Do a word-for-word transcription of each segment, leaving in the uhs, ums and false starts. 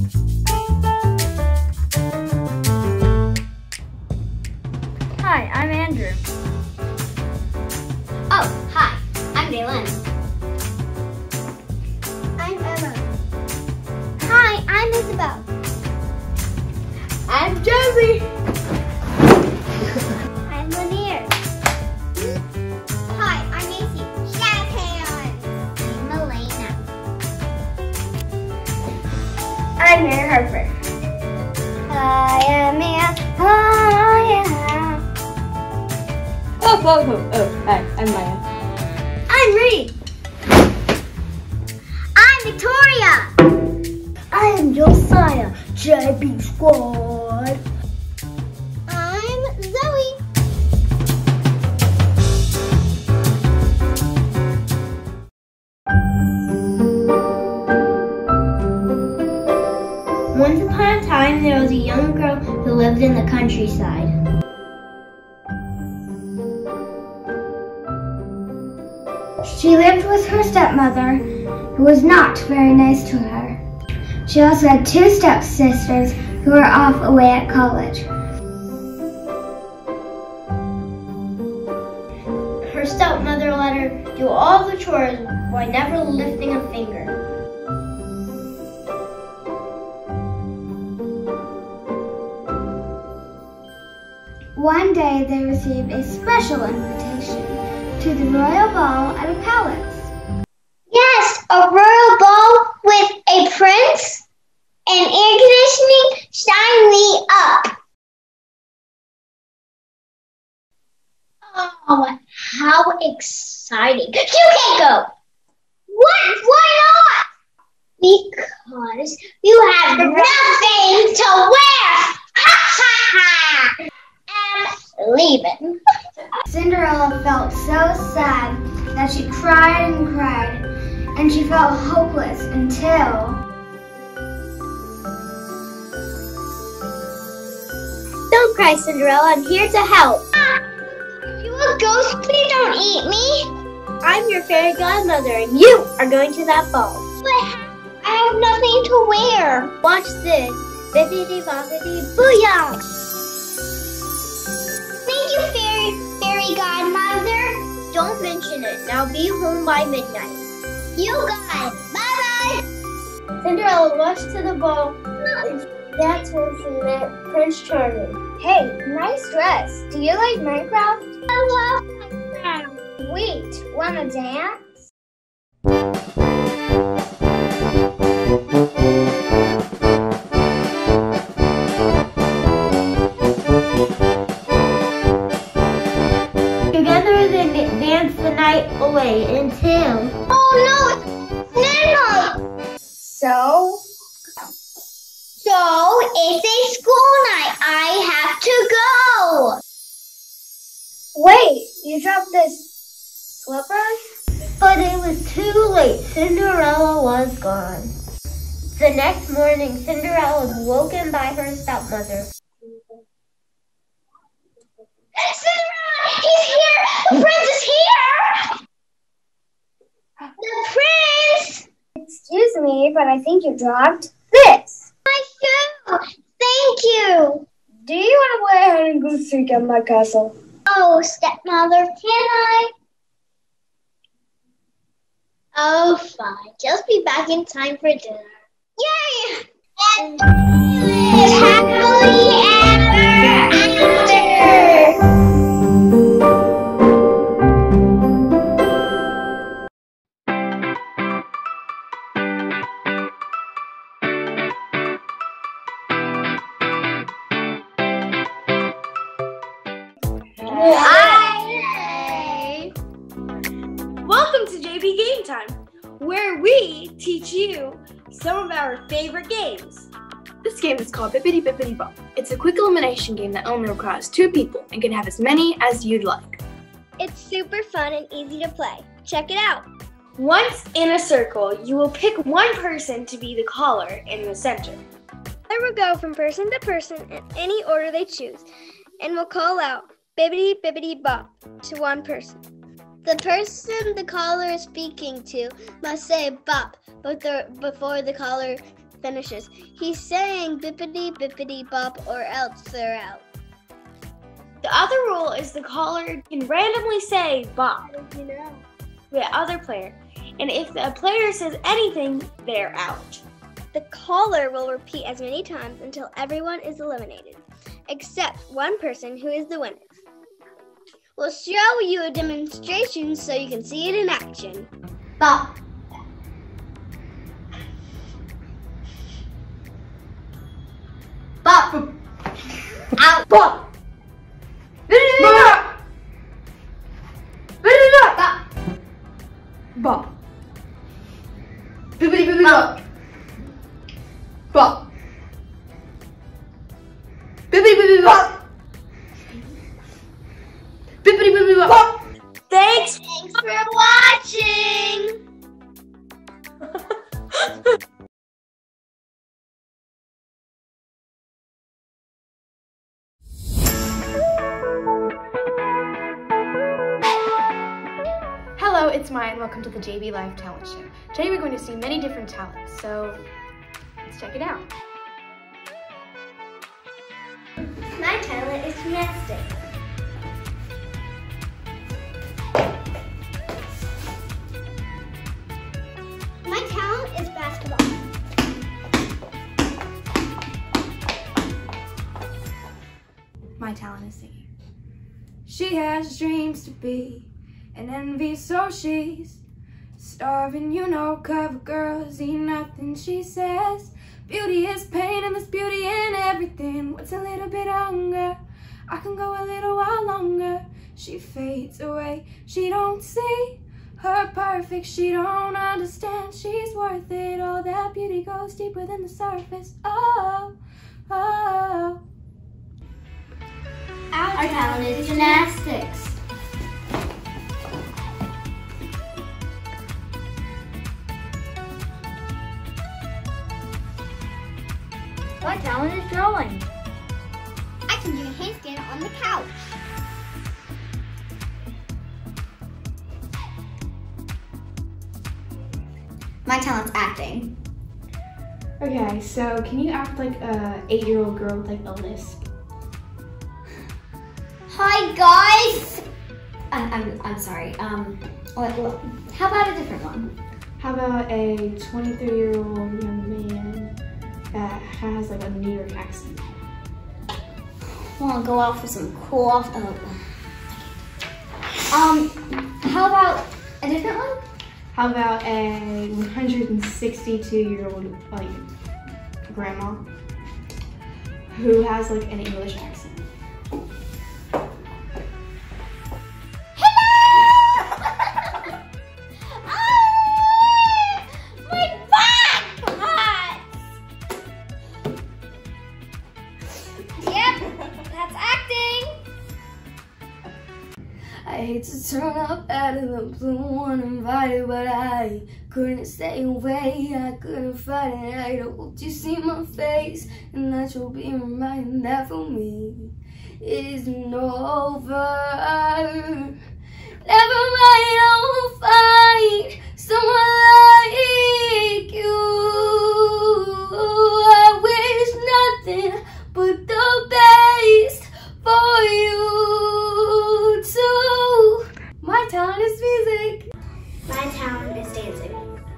Hi, I'm Andrew. Oh, hi, I'm Daylin. I'm Emma. Hi, I'm Isabel. I'm Josie. I'm Lanier. Hi, I'm Macy. Shout hands. I'm Elena. I'm Mary Harper. I am Mia. I am. Oh, oh, oh, oh, hi, I'm Maya. I'm Reed. I'm Victoria. I am Josiah, J B Squad. I'm Zoe. Once upon a time, there was a young girl who lived in the countryside. She lived with her stepmother, who was not very nice to her. She also had two stepsisters who were off away at college. Her stepmother let her do all the chores while never lifting a finger. One day they received a special invitation to the royal ball at a palace. Yes, a royal ball with a prince and air conditioning. Sign me up. Oh, how exciting. You can't go. What? Why not? Because you have nothing to wear. Ha ha ha. I'm leaving. Cinderella felt so sad that she cried and cried, and she felt hopeless until... Don't cry, Cinderella. I'm here to help. Are you a ghost? Please don't eat me. I'm your fairy godmother, and you are going to that ball. But I have nothing to wear. Watch this. Bippity boppity booyah! Thank you, fairy, fairy godmother. Don't mention it. Now be home by midnight. You got it. Bye-bye. Cinderella rushed to the ball. That's when she met Prince Charming. Hey, nice dress. Do you like Minecraft? I love Minecraft. Wait, wanna dance? Together they danced the night away until... Oh no, it's midnight. So? So it's a school night. I have to go. Wait, you dropped this slipper? But it was too late. Cinderella was gone. The next morning, Cinderella was woken by her stepmother. Cinderella, he's here. The prince is here. The prince. Excuse me, but I think you dropped this. My shoe. Thank you. Do you want to play hide and go seek at my castle? Oh, stepmother, can I? Oh, fine. Just be back in time for dinner. Yay! And happily ever after. Hi! Welcome to J B Game Time, where we teach you some of our favorite games. This game is called Bippity Bippity Bop. It's a quick elimination game that only requires two people and can have as many as you'd like. It's super fun and easy to play. Check it out. Once in a circle, you will pick one person to be the caller in the center. I will go from person to person in any order they choose, and will call out Bippity Bippity Bop to one person. The person the caller is speaking to must say bop before the caller finishes. He's saying bippity bippity bop or else they're out. The other rule is the caller can randomly say bop You know. to the other player, and if the player says anything, they're out. The caller will repeat as many times until everyone is eliminated, except one person who is the winner. We'll show you a demonstration so you can see it in action. Bop. Bop. Out. Bop. Bop. Bop. Bop. Bibbidi bibbidi bop. Bop. Bibbidi bibbidi bop. Bibbidi bibbidi bop. Thanks! Thanks for watching! Hello, it's Maya and welcome to the J B Live Talent Show. Today we're going to see many different talents, so let's check it out. My talent is gymnastics. My talent is basketball. My talent is singing. She has dreams to be an envy, so she's starving, you know, cover girls eat nothing, she says. Beauty is pain and there's beauty in everything. What's a little bit of hunger? I can go a little while longer. She fades away, she don't see her perfect, she don't understand she's worth it. All that beauty goes deeper than the surface. Oh, oh. Our talent is gymnastics. My talent is drawing. I can do a handstand on the couch. My talent's acting. Okay, so can you act like a eight-year-old girl with like a lisp? Hi guys. I, I'm I'm sorry. Um, what, what, how about a different one? How about a twenty-three-year-old young man that has like a New York accent? Want to go out for some cool off? Oh. Um, how about a different one? How about a one hundred sixty-two-year-old like grandma who has like an English accent? I hate to turn up out of the blue uninvited, but I couldn't stay away, I couldn't fight it. I hope you see my face and that you'll be reminded that for me it isn't over. Never mind, I will find someone like you. I wish nothing but the best for you too. My talent is music. My talent is dancing.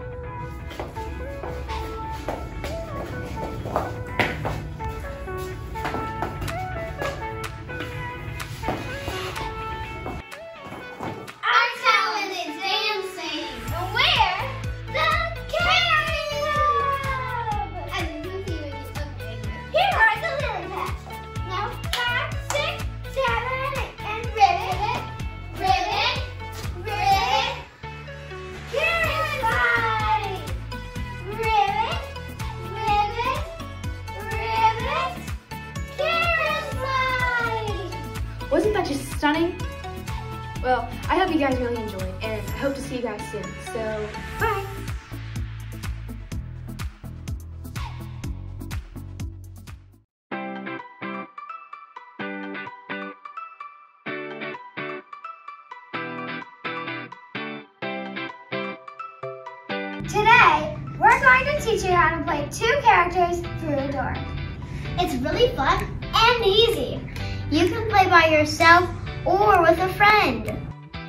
Our talent is dancing. And we're the Carrie Club. And here are the lily pads. Now five, six, seven, eight, and ribbon, ribbon, ribbon, Carrie slide. Ribbon, ribbon, ribbon, Carrie slide. Wasn't that just stunning? Well, I hope you guys really enjoyed, and I hope to see you guys soon. So, bye! Today, we're going to teach you how to play two characters through a door. It's really fun and easy. You can play by yourself or with a friend.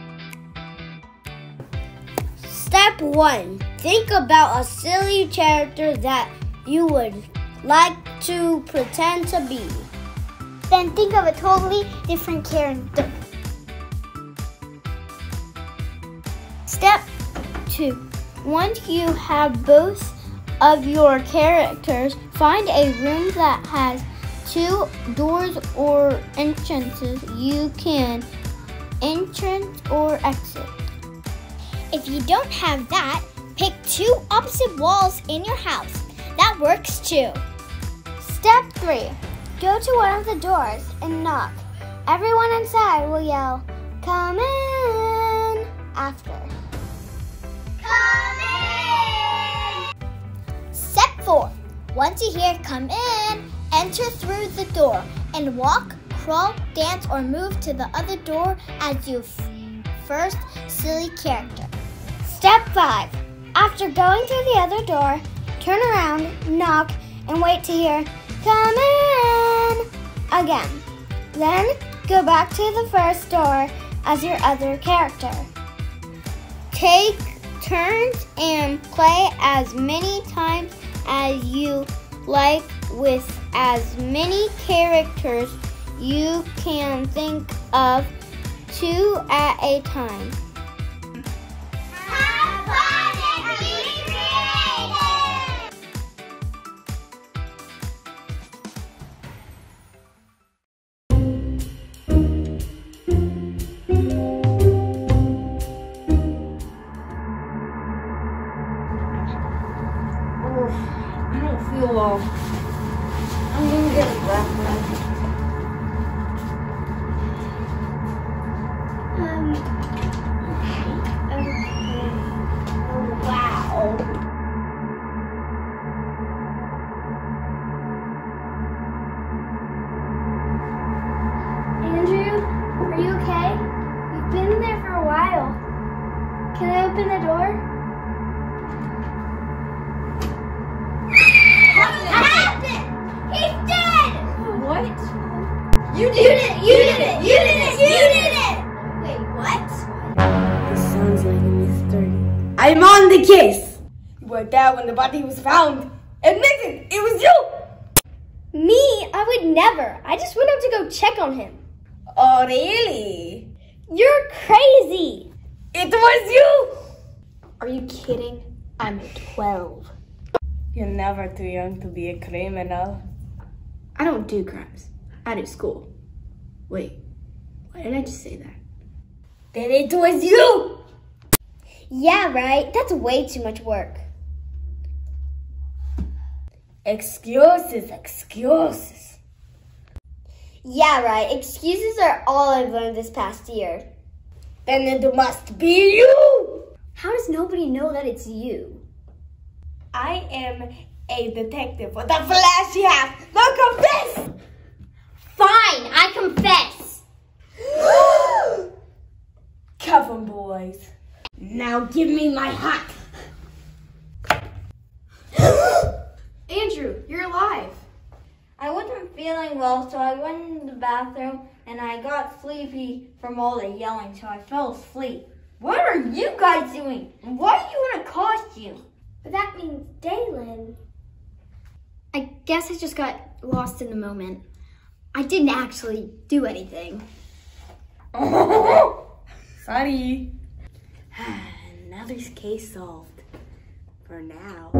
Step one. Think about a silly character that you would like to pretend to be. Then think of a totally different character. Step two. Once you have both of your characters, find a room that has two doors or entrances. You can entrance or exit. If you don't have that, pick two opposite walls in your house. That works too. Step three. Go to one of the doors and knock. Everyone inside will yell, "Come in," after. Come in! Step four. Once you hear "come in," enter through the door and walk, crawl, dance, or move to the other door as your first silly character. Step five. After going through the other door, turn around, knock, and wait to hear "come in" again. Then go back to the first door as your other character. Take turns and play as many times as you like with as many characters you can think of, two at a time. Have fun and be creative! I don't feel well. I'm gonna get a bath. Um, okay. Oh, wow. Andrew, are you okay? You've been there for a while. Can I open the door? He's dead! What? You did it! You did it! You did it! You did it! Wait, what? This sounds like a mystery. I'm on the case! You were there when the body was found. Admit it! It was you! Me? I would never. I just went up to go check on him. Oh, really? You're crazy. It was you! Are you kidding? I'm twelve. You're never too young to be a criminal. I don't do crimes. I do school. Wait, why did I just say that? Then it was you! Yeah, right. That's way too much work. Excuses, excuses. Yeah, right. Excuses are all I've learned this past year. Then it must be you! How does nobody know that it's you? I am a detective with a flashy hat. Now confess! Fine, I confess. Come on, boys. Now give me my hat. Andrew, you're alive. I wasn't feeling well, so I went in the bathroom and I got sleepy from all the yelling, so I fell asleep. What are you guys doing? And why are you in a costume? But that means Dalen. I guess I just got lost in the moment. I didn't actually do anything. Sorry. Another case solved. For now.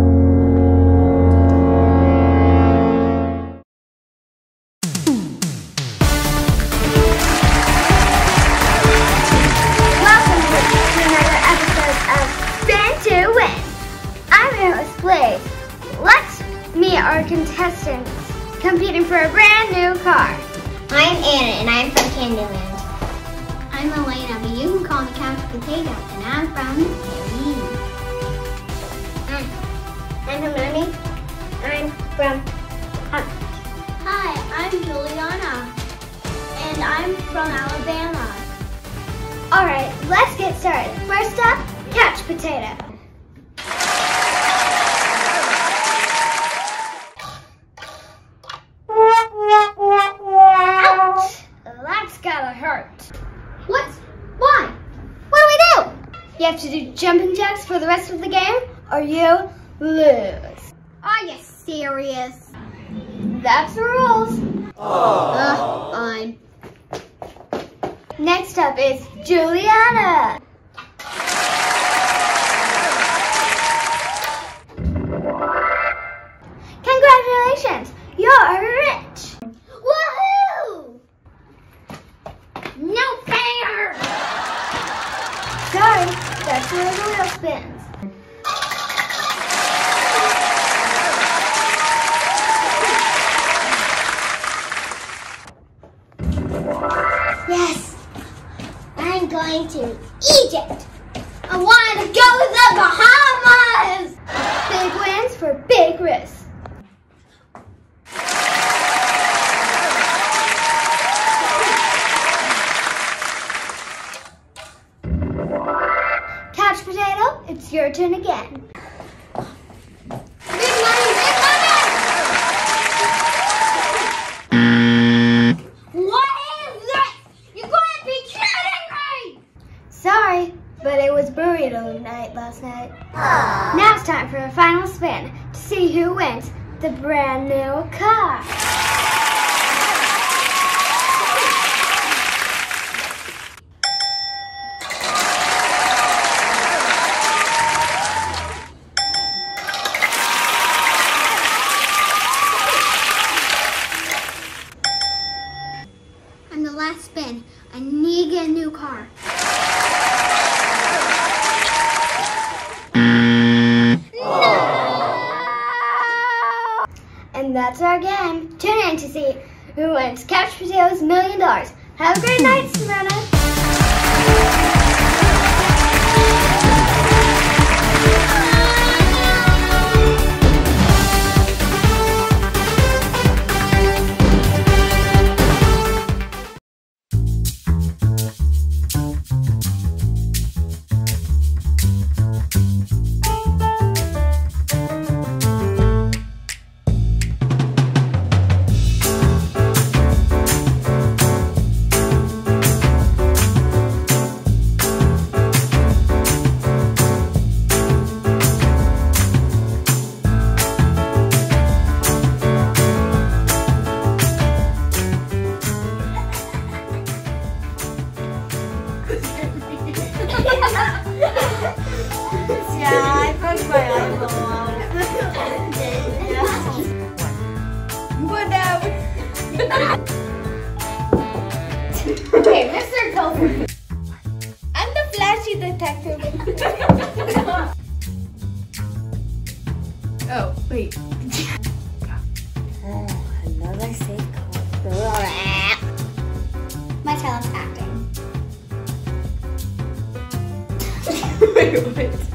Welcome to another episode of Spin to Win. I'm your host, Blaze. Let's meet our contestants competing for a brand new car. I'm Anna, and I'm from Candyland. I'm Elena, but you can call me Couch Potato, and I'm from Maine. I'm Hermione. I'm from... Hi, I'm Juliana, and I'm from Alabama. All right, let's get started. First up, Couch Potato. have to do jumping jacks for the rest of the game, or you lose. Are you serious? That's the rules. Ugh, fine. Next up is Juliana. Congratulations, you're rich. Woohoo! No fair! Sorry, that's where the wheel spins. Yes, I'm going to Egypt. I want to go to the Bahamas. Big wins for big risks. Couch potato, it's your turn again. Big money, big money! What is this? You couldn't be kidding me! Sorry, but it was burrito night last night. Now it's time for a final spin to see who wins the brand new car. On the last spin, I need to get a new car. And that's our game. Tune in to see who wins Couch Potato's Million Dollars. Have a great night, Savannah. Yeah, I broke my eyeball. Whatever. Okay, Mister Topher. I'm the flashy detective. Oh, wait. Oh, another safe call. My talent's acting. Wait, what?